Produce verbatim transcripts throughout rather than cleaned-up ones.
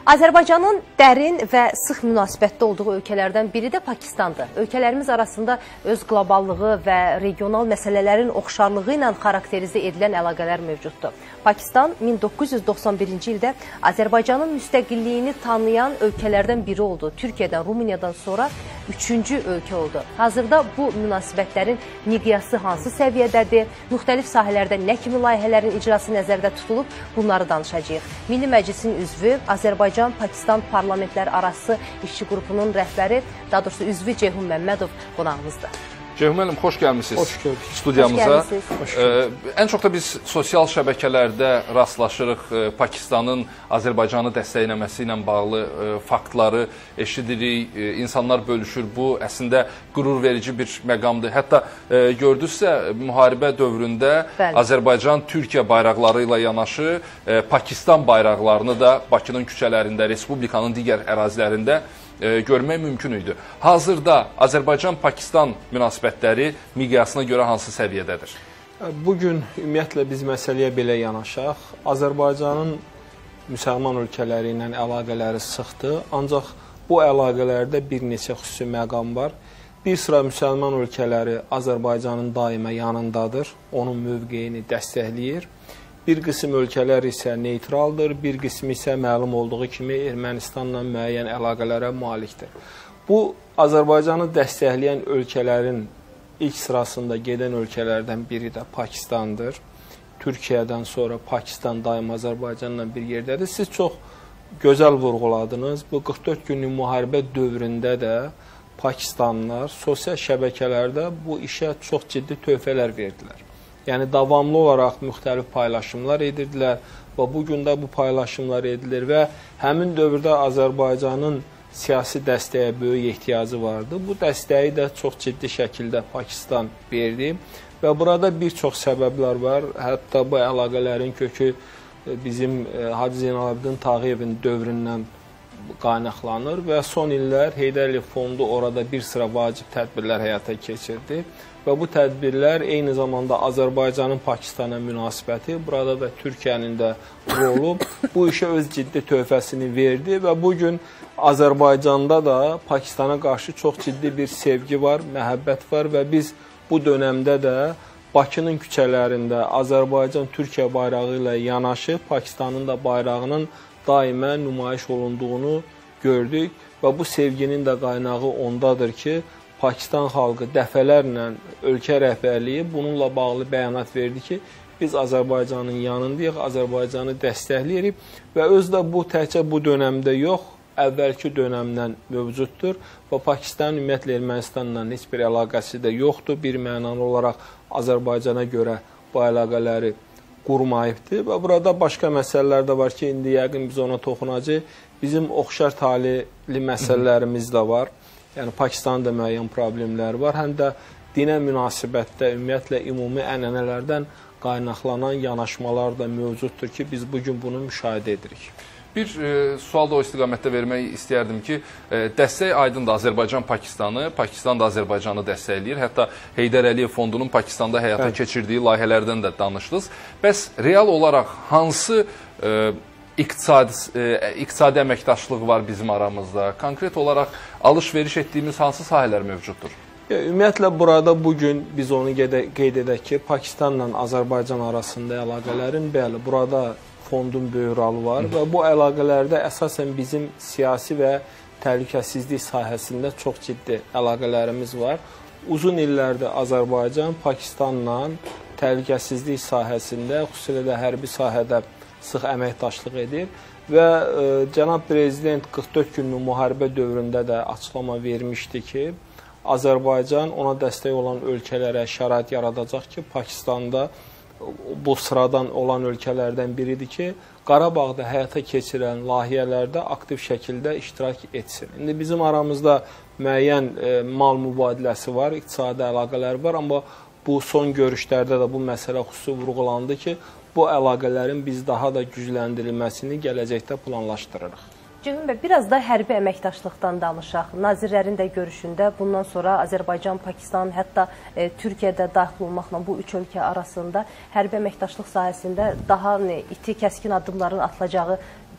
Azərbaycanın dərin və sıx münasibətdə olduğu ölkələrdən biri də Pakistandır. Ölkələrimiz arasında öz qloballığı və regional məsələlərin oxşarlığı ilə xarakterizə edilən əlaqələr mövcuddur. Pakistan min doqquz yüz doxsan birinci ildə Azərbaycanın müstəqilliyini tanıyan ölkələrdən biri oldu. Türkiyədən, Rumıniyadan sonra üçüncü ölkə oldu. Hazırda bu münasibətlərin miqyası hansı səviyyədədir? Müxtəlif sahələrdə nə kimi layihələrin icrası nəzərdə tutulub? Bunları danışacağıq. Milli Məclisin üzvü, Azərbaycan-Pakistan parlamentlər arası işçi qrupunun rəhbəri, daha doğrusu üzvü Ceyhun Məmmədov qonağımızdır. Ceyhun müəllim, xoş gəlmişsiniz hoş gördük. studiyamıza. Hoş ee, ən çox da biz sosial şəbəkələrdə rastlaşırıq e, Pakistanın Azərbaycanı dəstəkləməsi ilə bağlı e, faktları eşidirik, e, insanlar bölüşür. Bu əslində qürur verici bir məqamdır. Hətta e, gördünüzsə, müharibə dövründə Bəli. Azərbaycan Türkiyə bayraqları ilə yanaşı e, Pakistan bayraqlarını da Bakının küçələrində, Respublikanın digər ərazilərində E, görmək mümkün idi. Hazırda Azərbaycan-Pakistan münasibətləri miqyasına görə hansı səviyyədədir? Bugün ümumiyyətlə biz məsələyə belə yanaşaq. Azərbaycanın müsəlman ölkələri ilə əlaqələri sıxdır. Ancaq bu əlaqələrdə bir neçə xüsusi məqam var. Bir sıra müsəlman ölkələri Azərbaycanın daimə yanındadır. Onun mövqeyini dəstəkləyir. Bir qism ölkələr isə neytraldır, bir qismi isə məlum olduğu kimi Ermənistanla müəyyən əlaqələrə malikdir. Bu, Azərbaycanı dəstəkləyən ölkələrin ilk sırasında gedən ölkələrdən biri də Pakistandır. Türkiyədən sonra Pakistan daim Azərbaycanla bir yerdədir. Siz çox gözəl vurğuladınız. Bu qırx dörd günlük müharibə dövründə də Pakistanlılar sosial şəbəkələrdə bu işə çox ciddi töhfələr verdilər. Yəni, davamlı olaraq müxtəlif paylaşımlar edirdilər və bugün də bu paylaşımlar edilir və həmin dövrdə Azərbaycanın siyasi dəstəyə böyük ehtiyacı vardı. Bu dəstəyi də çox ciddi şəkildə Pakistan verdi və burada bir çox səbəblər var. Hətta bu əlaqələrin kökü bizim Hacı Zeynalabdin Tağıyevin dövründən qaynaqlanır və son illər Heydər Əliyev Fondu orada bir sıra vacib tədbirlər həyata keçirdi. Və bu tədbirlər eyni zamanda Azərbaycanın Pakistana münasibəti, burada da Türkiyənin də rolu bu işə öz ciddi töhfəsini verdi və bugün Azərbaycanda da Pakistana qarşı çox ciddi bir sevgi var, məhəbbət var və biz bu dönəmdə də Bakının küçələrində Azərbaycan Türkiyə bayrağı ilə yanaşı Pakistanın da bayrağının daimə nümayiş olunduğunu gördük və bu sevginin də qaynağı ondadır ki, Pakistan xalqı dəfələrlə ölkə rəhbərliyi bununla bağlı bəyanat verdi ki, biz Azərbaycanın yanındayıq, Azərbaycanı dəstəkləyirik və öz də bu təkcə bu dönəmdə yox, əvvəlki dönəmdən mövcuddur və Pakistan ümumiyyətlə Ermənistanla heç bir əlaqəsi də yoxdur. Bir mənalı olaraq Azərbaycana görə bu əlaqələri qurmayıbdır və burada başqa məsələlər də var ki, indi yəqin biz ona toxunacağıq. Bizim oxşar talihli məsələlərimiz də var. Yəni, Pakistanın da müəyyən problemləri var. Həm də dinə münasibətdə, ümumiyyətlə, ümumi ənənələrdən qaynaqlanan yanaşmalar da mövcuddur ki, biz bugün bunu müşahidə edirik. Bir e, sual da o istiqamətdə vermək istəyərdim ki, e, dəstək aydındır Azərbaycan-Pakistanı, Pakistan da Azərbaycanı dəstəkləyir. Hətta Heydər Əliyev Fondunun Pakistanda həyata Bəli. keçirdiyi layihələrdən də danışdınız. Bəs real olaraq hansı e, İqtisadi, e, iqtisadi əməkdaşlıq var bizim aramızda? Konkret olaraq alış-veriş etdiyimiz hansı sahələr mövcuddur? Ya, ümumiyyətlə, burada bugün biz onu qeyd edək ki, Pakistanla Azərbaycan arasında əlaqələrin, bəli, burada fondun böyük rolu var Hı. və bu əlaqələrdə əsasən bizim siyasi və təhlükəsizlik sahəsində çox ciddi əlaqələrimiz var. Uzun illərdə Azərbaycan Pakistanla təhlükəsizlik sahəsində, xüsusilə də hərbi sahədə sıx əməkdaşlıq edir və e, cənab prezident qırx dörd günlük müharibə dövründə də açıqlama vermişdi ki, Azərbaycan ona dəstək olan ölkələrə şərait yaradacaq ki, Pakistanda bu sıradan olan ölkələrdən biridir ki, Qarabağda həyata keçirən layihələrdə aktiv şəkildə iştirak etsin. İndi bizim aramızda müəyyən e, mal mübadiləsi var, iqtisadi əlaqələr var, amma bu son görüşlərdə də bu məsələ xüsusi vurğulandı ki, bu əlaqələrin biz daha da gücləndirilməsini gələcəkdə planlaşdırırıq. Ceyhun bəy, biraz da hərbi əməkdaşlıqdan danışaq. Nazirlərin də görüşündə bundan sonra Azərbaycan, Pakistan, hətta e, Türkiyədə daxil olmaqla bu üç ölkə arasında hərbi əməkdaşlıq sahəsində daha ne, iti kəskin addımların atılacağı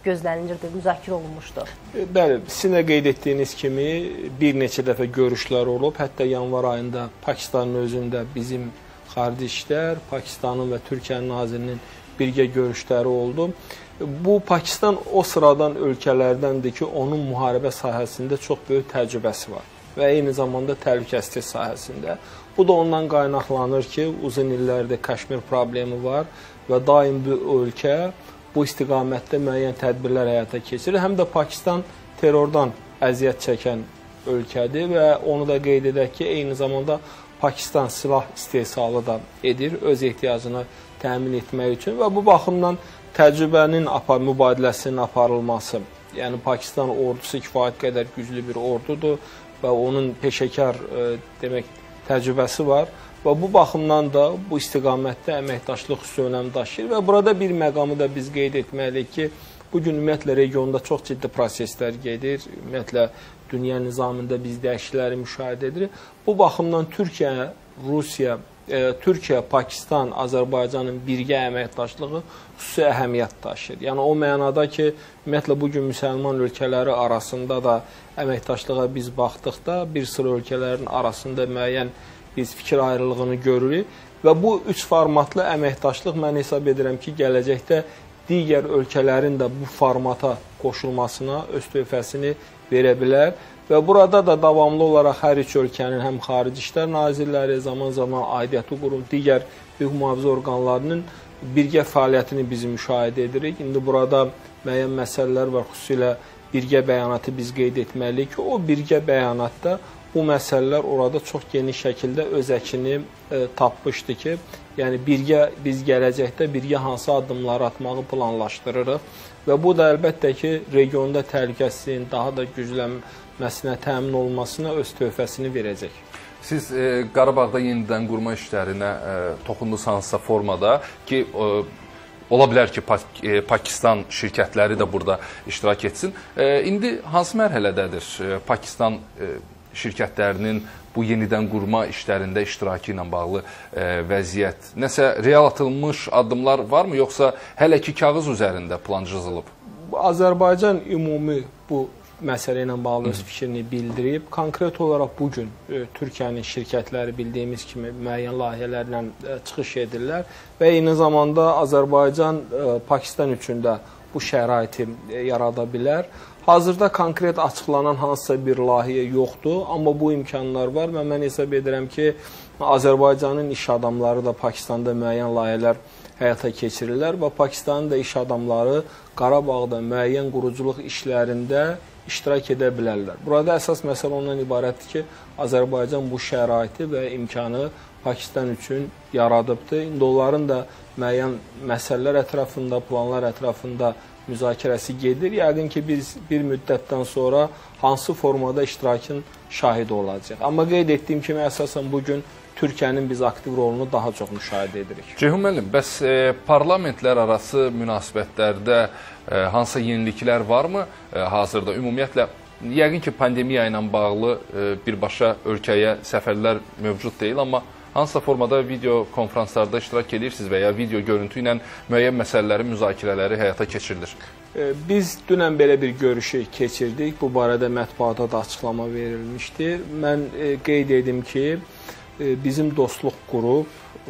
gözlənilirdi, müzakirə olunmuşdu. Bəli, sizin də qeyd etdiyiniz kimi bir neçə dəfə görüşlər olub. Hətta yanvar ayında Pakistanın özündə bizim Xarici İşlər, Pakistanın və Türkiyənin nazirinin birgə görüşləri oldu. Bu Pakistan o sıradan ölkələrdəndir ki, onun müharibə sahəsində çox böyük təcrübəsi var və eyni zamanda təhlükəsizlik sahəsində. Bu da ondan qaynaqlanır ki, uzun illərdir Kaşmir problemi var və daim bu ölkə bu istiqamətdə müəyyən tədbirlər həyata keçirir. Həm də Pakistan terrordan əziyyət çəkən ölkədir və onu da qeyd edək ki, eyni zamanda Pakistan silah istehsalı da edir öz ehtiyacını təmin etmək üçün və bu baxımdan təcrübənin mübadiləsinin aparılması, yəni Pakistan ordusu kifayət qədər güclü bir ordudur və onun peşəkar demək təcrübəsi var və bu baxımdan da bu istiqamətdə əməkdaşlıq xüsusi önəm daşıyır və burada bir məqamı da biz qeyd etməliyik ki, bugün ümumiyyətlə regionda çox ciddi proseslər gedir, ümumiyyətlə dünya nizamında biz dəyişiklikləri müşahidə edirik. Bu baxımdan Türkiyə, Rusiya, e, Türkiyə, Pakistan, Azərbaycanın birgə əməkdaşlığı xüsusi əhəmiyyət daşıyır. Yəni o mənada ki, ümumiyyətlə bugün müsəlman ölkələri arasında da əməkdaşlığa biz baxdıqda bir sıra ölkələrin arasında müəyyən biz fikir ayrılığını görürük və bu üç formatlı əməkdaşlıq mən hesab edirəm ki, gələcəkdə digər ölkələrin də bu formata qoşulmasına öz töhfəsini verə bilər və burada da davamlı olaraq hər üç ölkənin həm Xarici İşlər Nazirləri, zaman-zaman aidiyyatı qurum, digər hüquq mühafizə orqanlarının birgə fəaliyyətini biz müşahidə edirik. İndi burada müəyyən məsələlər var, xüsusilə birgə bəyanatı biz qeyd etməliyik ki, o birgə bəyanatda bu məsələlər orada çox geniş şəkildə öz əkini e, tapmışdı ki, yəni birgə biz gələcəkdə birgə hansı addımları atmağı planlaşdırırıq və bu da əlbəttə ki, regionda təhlükəsizliyin daha da güclənməsinə, təmin olmasına öz töhfəsini verəcək. Siz e, Qarabağda yenidən qurma işlərinə e, toxundunuz hansısa formada ki, e, ola bilər ki, Pak e, Pakistan şirkətləri də burada iştirak etsin. E, indi hansı mərhələdədir e, Pakistan e, şirkətlərinin bu yenidən qurma işlərində iştirakı ilə bağlı e, vəziyyət? Nəsə real atılmış addımlar varmı, yoxsa hələ ki kağız üzərində plan cızılıb? Azərbaycan ümumi bu məsələ ilə bağlı öz fikrini bildirib. Konkret olaraq bugün e, Türkiyənin şirkətləri bildiyimiz kimi müəyyən layihələrlə e, çıxış edirlər və eyni zamanda Azərbaycan e, Pakistan üçün də bu şəraiti e, yarada bilər. Hazırda konkret açıqlanan hansısa bir layihə yoxdur, amma bu imkanlar var və mən hesab edirəm ki, Azərbaycanın iş adamları da Pakistanda müəyyən layihələr həyata keçirirlər və Pakistanın da iş adamları Qarabağda müəyyən quruculuq işlərində iştirak edə bilərlər. Burada əsas məsələ ondan ibarətdir ki, Azərbaycan bu şəraiti və imkanı Pakistan üçün yaradıbdır. İndi onların da müəyyən məsələlər ətrafında, planlar ətrafında müzakirəsi gedir. Yəqin ki, biz bir müddətdən sonra hansı formada iştirakın şahidi olacaq. Amma qeyd etdiyim kimi, əsasən bugün Türkiyənin biz aktiv rolunu daha çox müşahidə edirik. Ceyhun müəllim, bəs e, parlamentlər arası münasibətlərdə e, hansısa yeniliklər varmı e, hazırda? Ümumiyyətlə, yəqin ki, pandemiya ilə bağlı e, birbaşa ölkəyə səfərlər mövcud deyil, amma hansısa formada video konferanslarda iştirak edirsiniz və ya video görüntü ilə müəyyən məsələləri, müzakirələri həyata keçirilir? Biz dünən belə bir görüşü keçirdik. Bu barədə mətbuata da açıqlama verilmişdir. Mən qeyd edim ki, bizim dostluq qrup,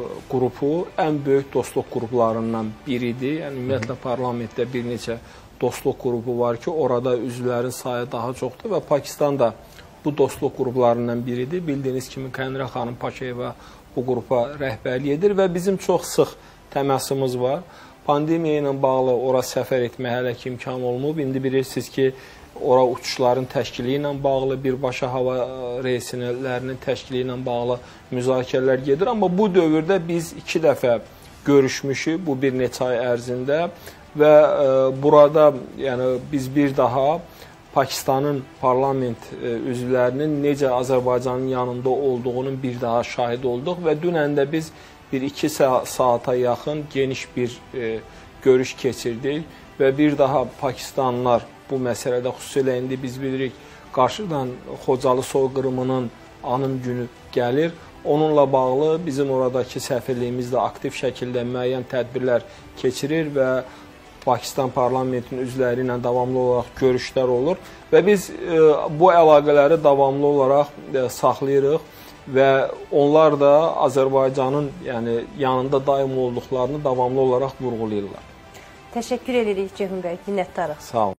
qrupu ən böyük dostluq qruplarından biridir. Yəni, ümumiyyətlə, parlamentdə bir neçə dostluq qrupu var ki, orada üzvlərin sayı daha çoxdur və Pakistan da bu dostluq qruplarından biridir. Bildiyiniz kimi Kənirə xanım Paşayeva bu qrupa rəhbərlik edir və bizim çox sıx təmasımız var. Pandemiya ilə bağlı ora səfər etmək hələ ki imkan olmayıb. İndi bilirsiniz ki, ora uçuşların təşkili ilə bağlı, birbaşa hava reysilərinin təşkili ilə bağlı müzakirələr gedir. Amma bu dövrdə biz iki dəfə görüşmüşük bu bir neçə ay ərzində və e, burada yəni, biz bir daha Pakistanın parlament üzvlərinin necə Azərbaycanın yanında olduğunun bir daha şahid olduq və dünən də biz bir iki saata yaxın geniş bir e, görüş keçirdik və bir daha Pakistanlılar bu məsələdə xüsusilə indi biz bilirik qarşıdan Xocalı soyqırımının anım günü gəlir. Onunla bağlı bizim oradakı səfirliyimiz də aktiv şəkildə müəyyən tədbirlər keçirir və Pakistan parlamentinin üzvləri ilə davamlı olaraq görüşlər olur və biz e, bu əlaqələri davamlı olaraq e, saxlayırıq və onlar da Azərbaycanın yəni yanında daim olduqlarını davamlı olaraq vurğulayırlar. Təşəkkür edirik Ceyhun bəy, minnətdarıq. Sağ olun.